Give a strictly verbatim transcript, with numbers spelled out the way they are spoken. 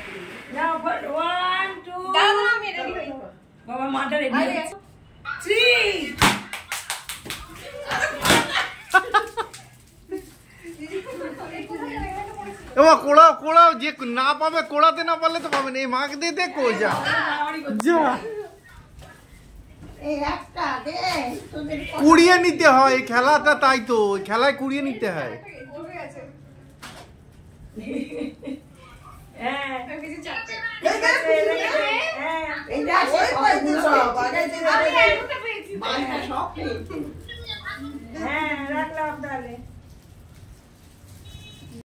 Now for one, two. দাদা আমি ready হই বাবা মাটা রেডি আছে three এবা কোড়া কোড়া যে না পাবে কোড়াতে না পারলে তো পাবে না এই মাকে দিয়ে দে কই যা যা এই একটা দে তোদের কুড়িয়ে নিতে হয় খেলাটা তাই তো খেলায় কুড়িয়ে নিতে হয় হ্যাঁ কিছু চাপে হ্যাঁ এটা ওই কইতে সব আগে দিন আমি একটা পেয়েছি মালটা সব পেয়েছি হ্যাঁ রাখলাম তাহলে